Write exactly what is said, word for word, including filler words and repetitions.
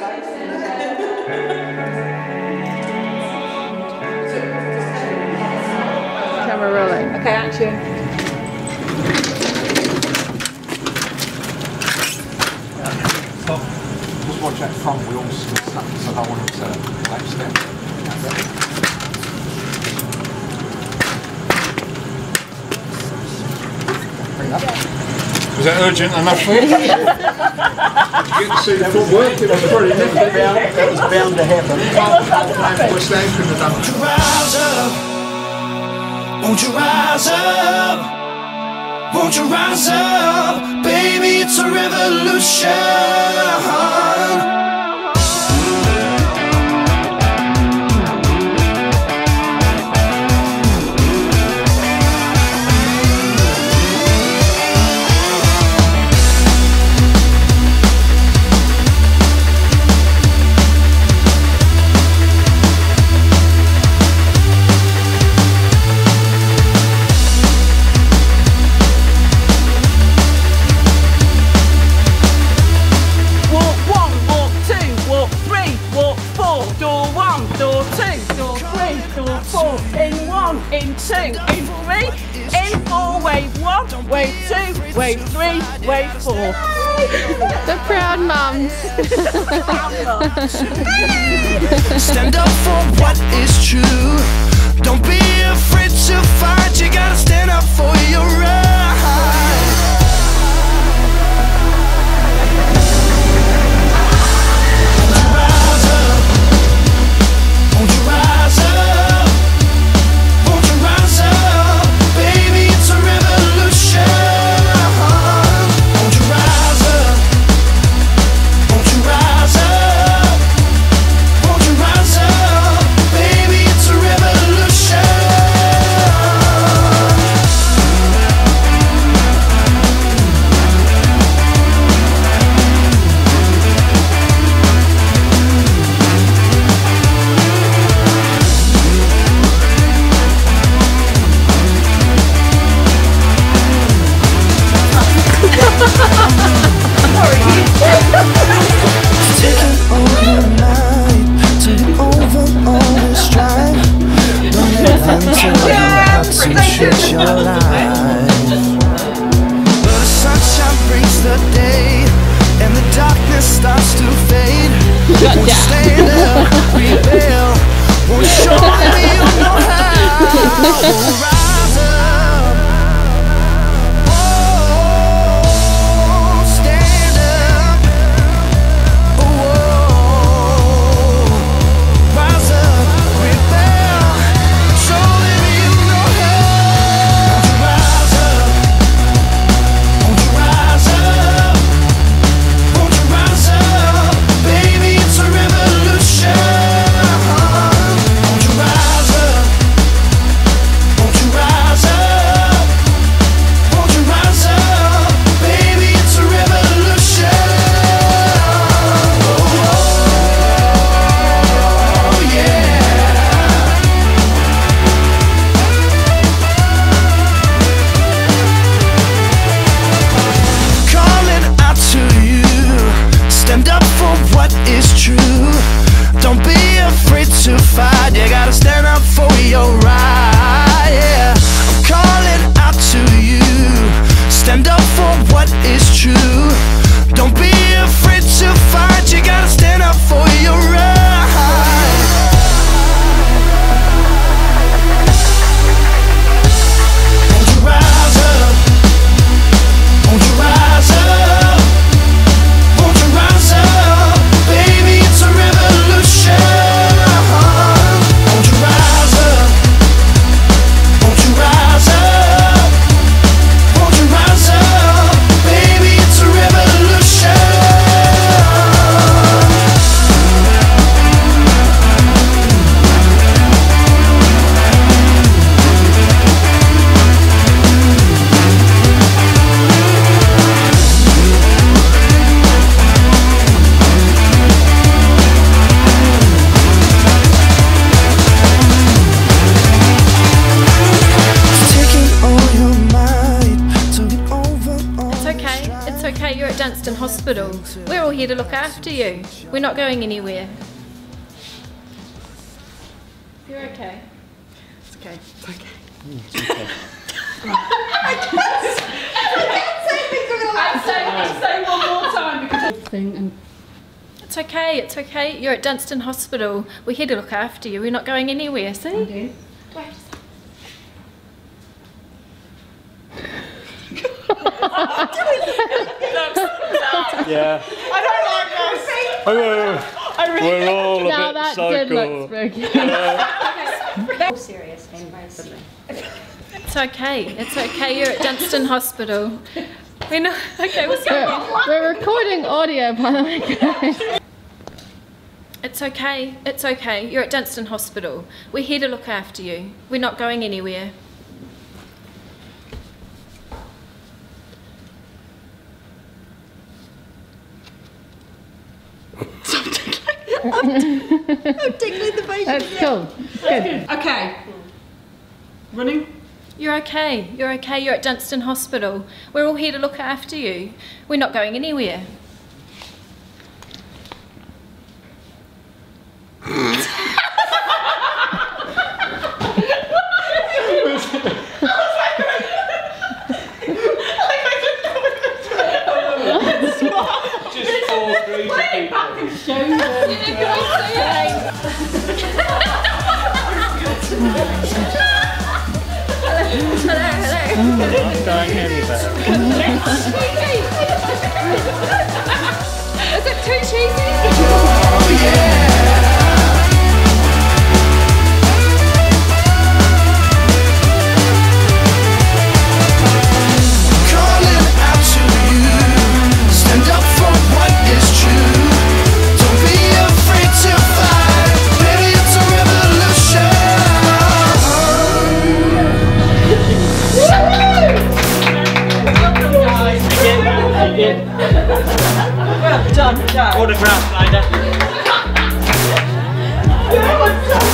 Camera rolling. Okay, action. Just watch that front wheels stuff, so I don't want it to lap step. Was that urgent enough for you? You get to see the footwork, it was pretty nifty. That was bound to happen. What's that could have done? Won't you rise up? Won't you rise up? Won't you rise up? Baby, it's a revolution. In one, in two, in three, in four, wave one, wave two, wave three, wave four. The proud mums. Stand up for what is true. Don't be afraid to fight. You gotta stand up for your right. It's okay, you're at Dunstan Hospital. We're all here to look after you. We're not going anywhere. You're okay. It's okay. It's okay. It's okay. I'd say, I'd say one more time because thing and It's okay, it's okay. You're at Dunstan Hospital. We're here to look after you. We're not going anywhere, see? okay. Wait. Yeah. I don't like this. I really We're all a Now bit that psycho. did look spooky. Serious and basically. It's okay, it's okay. You're at Dunstan Hospital. We're not, okay, we're sorry. We're, we're recording audio, by the way, guys. It's okay, it's okay. You're at Dunstan Hospital. We're here to look after you. We're not going anywhere. I'm tickling the patient. That's cool. Good. Okay. Running. You're okay, you're okay. You're at Dunstan Hospital. We're all here to look after you. We're not going anywhere. Just four crazy people. Hello, hello. Not going anywhere. Is it too cheesy? Well done, Joe. Autograph, Ida.